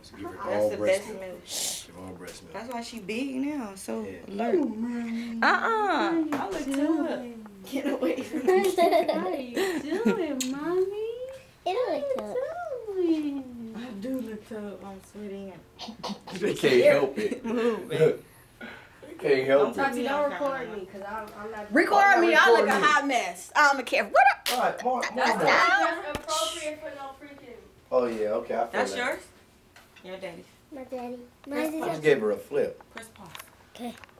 So give her That's all the breast best milk. milk. Give her all breast milk. That's why she big now. So Yeah. alert. I look good. Get away from me. What are you doing, mommy? It looks Doing? I do look tough. I'm sweating. They can't help it. Move, baby. They can't help it. Tati, don't record me, because I'm not... Record me, I look Record a me. hot mess. I don't care. What up? All right, Mark. That's appropriate for no freaking... Oh, yeah, okay. I feel That's that. yours? Your daddy. My daddy. I just gave her a flip. Press pause. Okay.